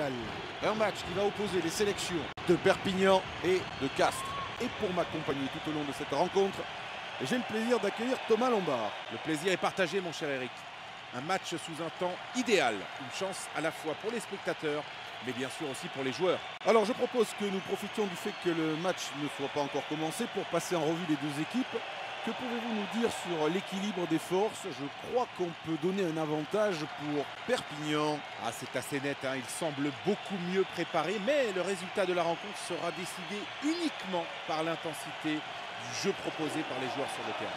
amical. Un match qui va opposer les sélections de Perpignan et de Castres. Et pour m'accompagner tout au long de cette rencontre, j'ai le plaisir d'accueillir Thomas Lombard. Le plaisir est partagé, mon cher Eric. Un match sous un temps idéal. Une chance à la fois pour les spectateurs, mais bien sûr aussi pour les joueurs. Alors je propose que nous profitions du fait que le match ne soit pas encore commencé pour passer en revue les deux équipes. Que pouvez-vous nous dire sur l'équilibre des forces? Je crois qu'on peut donner un avantage pour Perpignan. Ah, c'est assez net, hein. Il semble beaucoup mieux préparé, mais le résultat de la rencontre sera décidé uniquement par l'intensité du jeu proposé par les joueurs sur le terrain.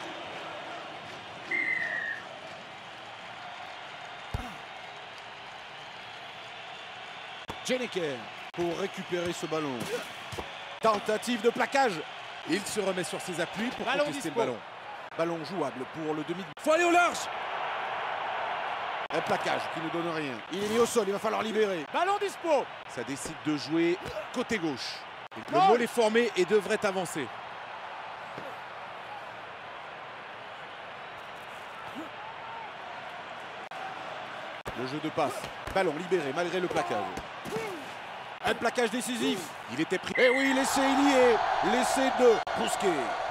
Jeneker pour récupérer ce ballon. Tentative de plaquage. Il se remet sur ses appuis pour contester le ballon. Ballon jouable pour le demi. Faut aller au large. Un plaquage qui ne donne rien. Il est mis au sol, il va falloir libérer. Ballon dispo. Ça décide de jouer côté gauche. Le môle est formé et devrait avancer. Le jeu de passe. Ballon libéré malgré le plaquage. Un plaquage décisif. Il était pris. Et oui, l'essai il y est. L'essai de Bousquet.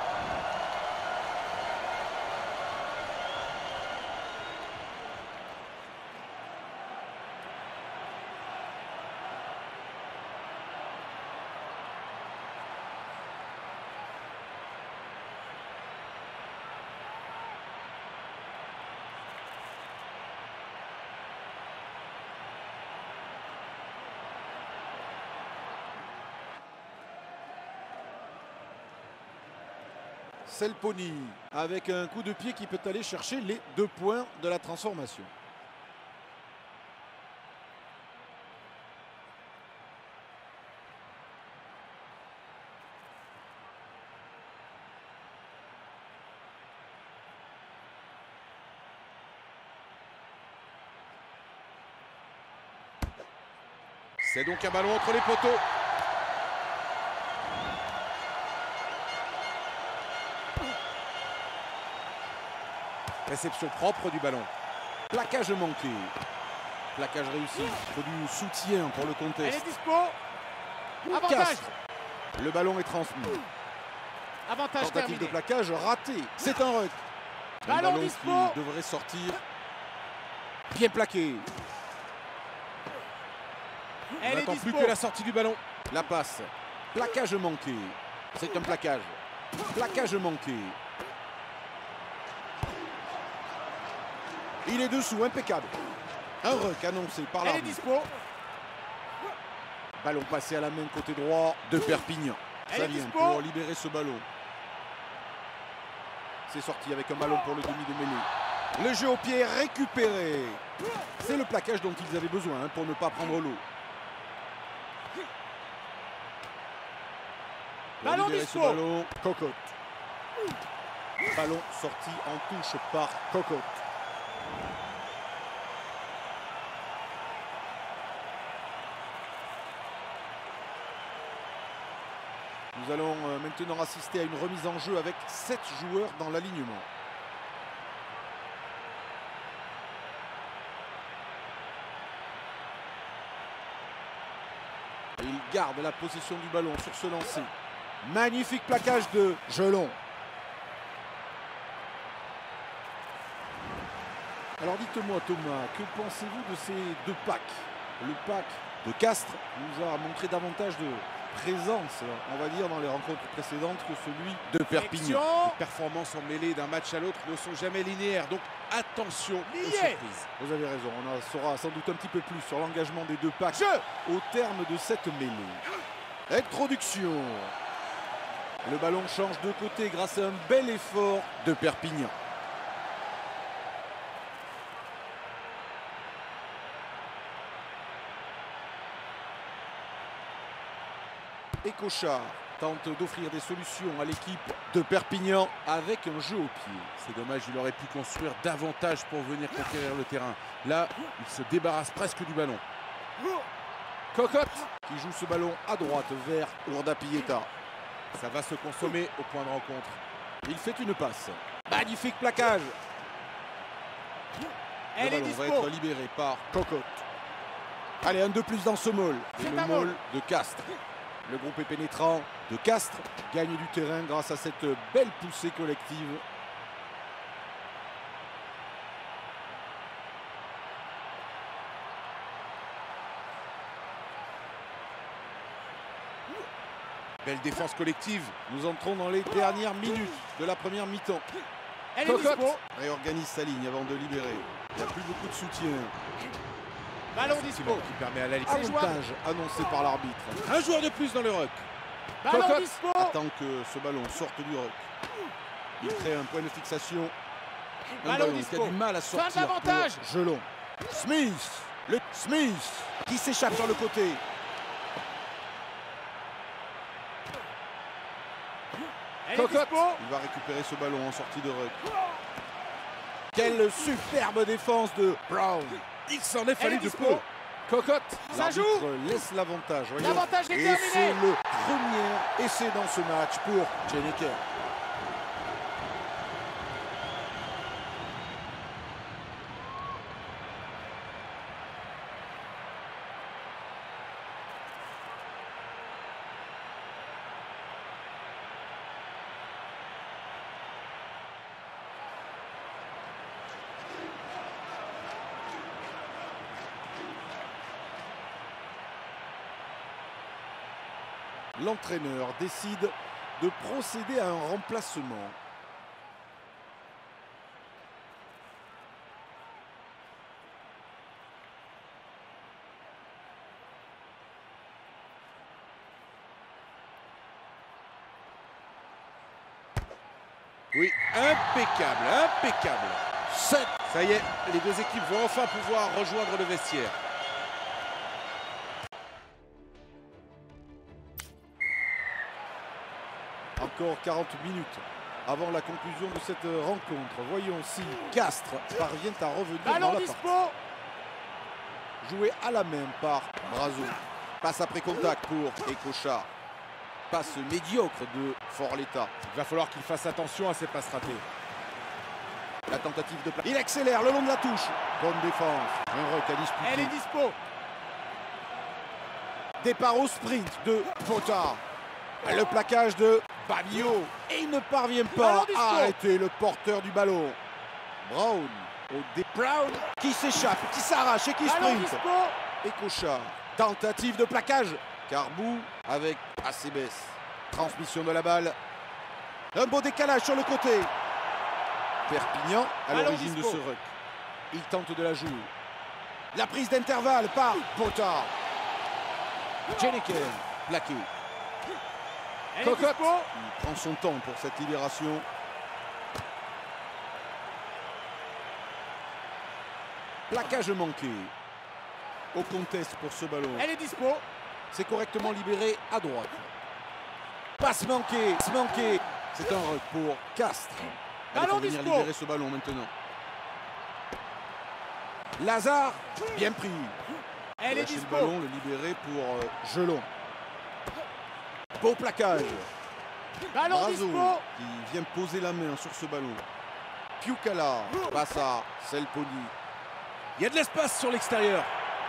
Selponi avec un coup de pied qui peut aller chercher les 2 points de la transformation. C'est donc un ballon entre les poteaux. Réception propre du ballon. Plaquage manqué. Plaquage réussi. Il faut du soutien pour le Elle contest. est dispo. Avantage. Castres. Le ballon est transmis. Avantage Tentative de terminé. plaquage raté. C'est un ruck. Un Ballon ballon dispo. qui devrait sortir. Bien plaqué. On Elle est n'attend dispo. plus que la sortie du ballon. La passe. Plaquage manqué. C'est un plaquage. Plaquage manqué. Il est dessous, impeccable. Un ruck annoncé par Elle est l'arbitre. dispo. Ballon passé à la main côté droit de Perpignan. Elle Ça est vient dispo. pour libérer ce ballon. C'est sorti avec un ballon pour le demi de mêlée. Le jeu au pied est récupéré. C'est le plaquage dont ils avaient besoin pour ne pas prendre l'eau. Ballon Libérer dispo. ce ballon. Cocotte. Ballon sorti en touche par Cocotte. Nous allons maintenant assister à une remise en jeu avec 7 joueurs dans l'alignement. Il garde la possession du ballon sur ce lancer. Magnifique plaquage de Gelon. Alors dites-moi Thomas, que pensez-vous de ces 2 packs? Le pack de Castres nous a montré davantage de présence, on va dire, dans les rencontres précédentes que celui de Perpignan. Les performances en mêlée d'un match à l'autre ne sont jamais linéaires, donc attention aux surprises. Vous avez raison, on en saura sans doute un petit peu plus sur l'engagement des 2 packs au terme de cette mêlée. Introduction. Le ballon change de côté grâce à un bel effort de Perpignan. Et Cochard tente d'offrir des solutions à l'équipe de Perpignan avec un jeu au pied. C'est dommage, il aurait pi construire davantage pour venir conquérir le terrain. Là, il se débarrasse presque du ballon. Cocotte qui joue ce ballon à droite vers Urda Pieta. Ça va se consommer au point de rencontre. Il fait une passe. Magnifique plaquage. Elle Le est ballon va dispo. être libéré par Cocotte. Allez, un de plus dans ce maul. Et C'est le un maul maul. de Castres. Le groupe est pénétrant de Castres. Gagne du terrain grâce à cette belle poussée collective. Belle défense collective. Nous entrons dans les dernières minutes de la première mi-temps. Elle est Cocotte dispo. réorganise sa ligne avant de libérer. Il n'y a plus beaucoup de soutien. Ballon dispo. Qui permet à la Ligue. C'est jouable. Avantage annoncé par l'arbitre. Un joueur de plus dans le ruck. Ballon Cocotte dispo. attend que ce ballon sorte du ruck. Il crée un point de fixation. Un Ballon ballon qui dispo. a du mal à Fin sortir. de l'avantage. pour Gelon. Smith. Le Smith qui s'échappe sur le côté. Elle est Cocotte. dispo. Il va récupérer ce ballon en sortie de ruck. Quelle superbe défense de Brown. Il s'en est Elle fallu est de dispo. peu. Cocotte. Ça L'arbitre joue. laisse l'avantage. Voyons. L'avantage est Et terminé. c'est le premier essai dans ce match pour Jenneker. L'entraîneur décide de procéder à un remplacement. Oui, impeccable, impeccable. 7. Ça y est, les deux équipes vont enfin pouvoir rejoindre le vestiaire. Encore 40 minutes avant la conclusion de cette rencontre. Voyons si Castres parvient à revenir dans Ballon la dispo. partie. Joué à la main par Brazo. Passe après contact pour Ekocha. Passe médiocre de Forletta. Il va falloir qu'il fasse attention à ses passes ratées. La tentative de il accélère le long de la touche. Bonne défense. Un ruck à disputer. Elle est dispo. Départ au sprint de Potard. Le plaquage de Babio. Et il ne parvient pas Ballon dispo. à arrêter le porteur du ballon. Brown. Brown qui s'échappe, qui s'arrache et qui Ballon sprint. dispo. Et Cochard. Tentative de plaquage. Carbou avec Acebes. Transmission de la balle. Un beau décalage sur le côté. Perpignan à Ballon l'origine de dispo. ce ruck. Il tente de la jouer. La prise d'intervalle par Potard. Jenneker plaqué. Elle est Cocotte. dispo. Il prend son temps pour cette libération. Plaquage manqué. Au contest pour ce ballon. Elle est dispo. C'est correctement libéré à droite. Passe manquée. Passe manquée. C'est un ruck pour Castres. Allez, Ballon faut venir dispo. libérer ce ballon maintenant. Lazare, bien pris. Elle est Lâcher le dispo. ballon, le libérer pour Gelon. Beau plaquage. Ballon Brazo dispo. qui vient poser la main sur ce ballon. Piukala passe à Selponi. Il y a de l'espace sur l'extérieur.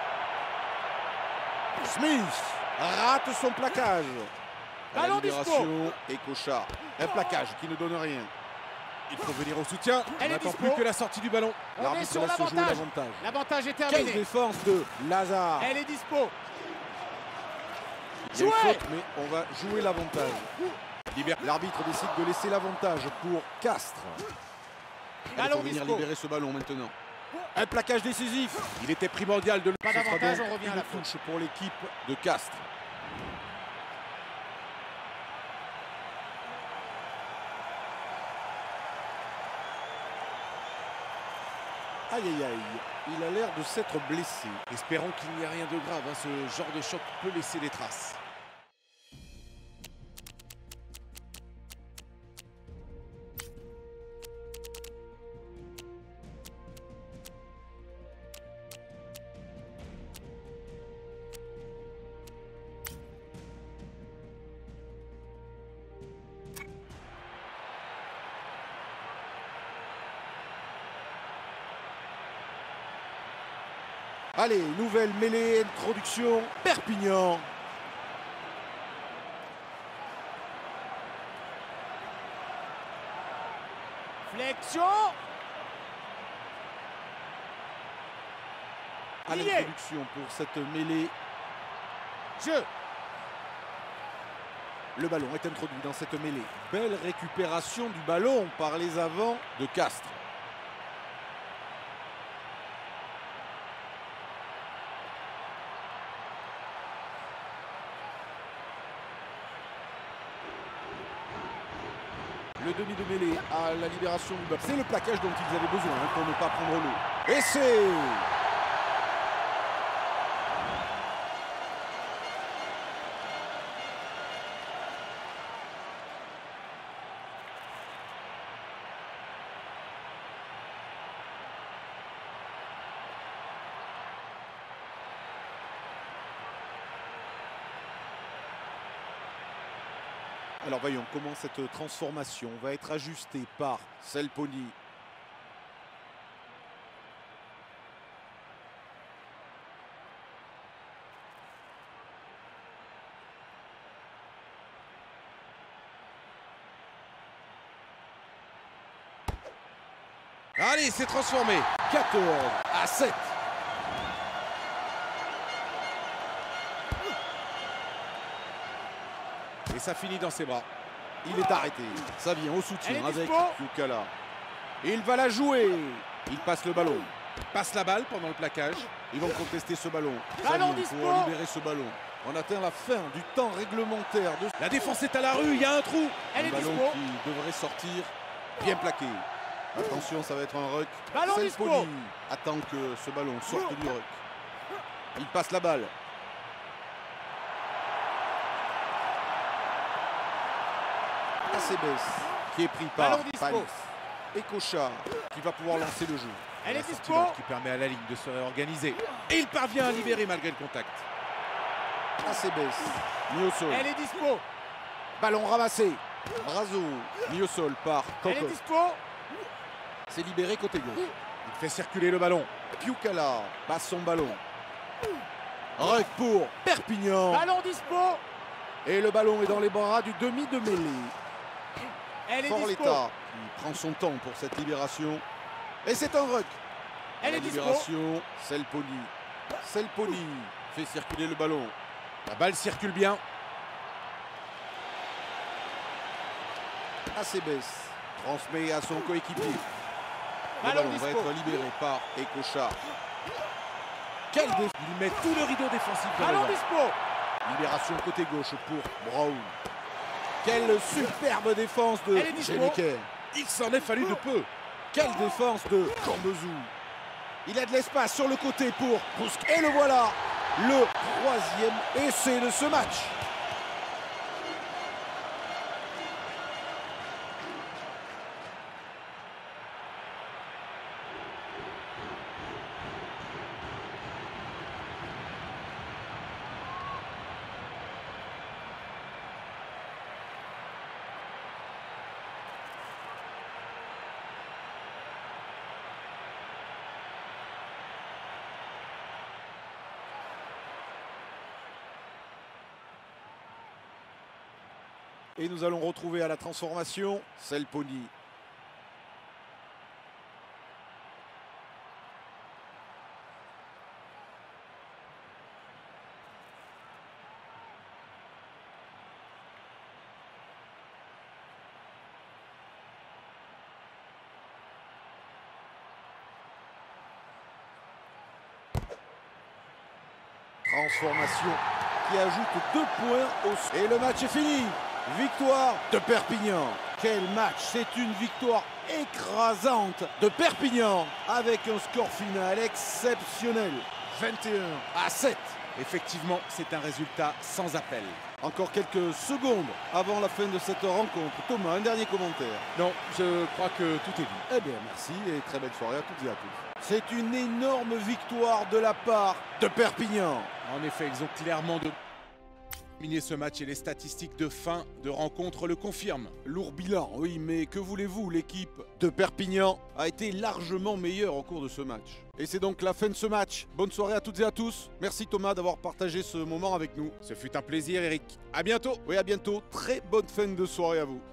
Smith rate son plaquage. À la Ballon dispo. libération, et Cochard. Un plaquage qui ne donne rien. Il faut venir au soutien. Elle On est n'attend dispo. plus que la sortie du ballon. On est L'arbitre sur laisse jouer l'avantage. l'avantage. L'avantage est Quelle terminé. défense de Lazare. Elle est dispo. Il y a eu Jouez. faute, mais on va jouer l'avantage. L'arbitre décide de laisser l'avantage pour Castres. Il Ballon faut venir dispo. libérer ce ballon maintenant. Un plaquage décisif. Il était primordial de le Pas Ce sera d'avantage, donc on revient à une la faute. touche pour l'équipe de Castres. Aïe aïe aïe, il a l'air de s'être blessé. Espérons qu'il n'y ait rien de grave. Ce genre de choc peut laisser des traces. Allez, nouvelle mêlée, introduction, Perpignan. Flexion. À l'introduction pour cette mêlée. Jeu. Le ballon est introduit dans cette mêlée. Belle récupération du ballon par les avants de Castres. Le demi de mêlée à la libération du ballon. C'est le plaquage dont ils avaient besoin pour ne pas prendre l'eau. Et c'est... Alors voyons comment cette transformation va être ajustée par Selponi. Allez, c'est transformé. 14-7. Et ça finit dans ses bras. Il est arrêté. Ça vient au soutien Elle est avec dispo. Piukala. Il va la jouer. Il passe le ballon. Passe la balle pendant le plaquage. Ils vont contester ce ballon. Ballon Savien dispo. pour libérer ce ballon. On atteint la fin du temps réglementaire de La défense est à la rue, il y a un trou. Elle un est ballon dispo. qui devrait sortir bien plaqué. Attention, ça va être un ruck. Ballon Selponi dispo. attend que ce ballon sorte du ruck. Il passe la balle. Acebes qui est pris par Ballon dispo. Palis. Et Kochar qui va pouvoir lancer le jeu. Elle est La sortie dispo. balle qui permet à la ligne de se réorganiser. Et il parvient à libérer malgré le contact. Acebes, mis au sol. Elle est dispo. Ballon ramassé. Brazo, mis au sol par Elle est Coco. dispo. C'est libéré côté gauche. Il fait circuler le ballon. Piukala passe son ballon. Ruck pour Perpignan. Ballon dispo. Et le ballon est dans les bras du demi de mêlée. Elle est Fort dispo. l'État. Il prend son temps pour cette libération. Et c'est un ruck. Elle La est dispo. libération, Selponi. Selponi fait circuler le ballon. La balle circule bien. Acebes transmet à son coéquipier. Le Ballon ballon va dispo. être libéré par Ekocha. Quel défi. Il met tout le rideau défensif dans le Ballon vent. dispo. Libération côté gauche pour Brown. Quelle superbe défense de Elle est dispo. Généquer. Il s'en est fallu de peu. Quelle défense de Corbezou. Il a de l'espace sur le côté pour Pousk. Et le voilà. Le troisième essai de ce match. Et nous allons retrouver à la transformation Selponi. Transformation qui ajoute 2 points au... Et le match est fini. Victoire de Perpignan. Quel match! C'est une victoire écrasante de Perpignan avec un score final exceptionnel. 21-7. Effectivement, c'est un résultat sans appel. Encore quelques secondes avant la fin de cette rencontre. Thomas, un dernier commentaire. Non, je crois que tout est dit. Eh bien, merci et très belle soirée à toutes et à tous. C'est une énorme victoire de la part de Perpignan. En effet, ils ont clairement de... Terminer ce match et les statistiques de fin de rencontre le confirment. Lourd bilan, oui, mais que voulez-vous, l'équipe de Perpignan a été largement meilleure au cours de ce match. Et c'est donc la fin de ce match. Bonne soirée à toutes et à tous. Merci Thomas d'avoir partagé ce moment avec nous. Ce fut un plaisir, Eric. À bientôt. Oui, à bientôt. Très bonne fin de soirée à vous.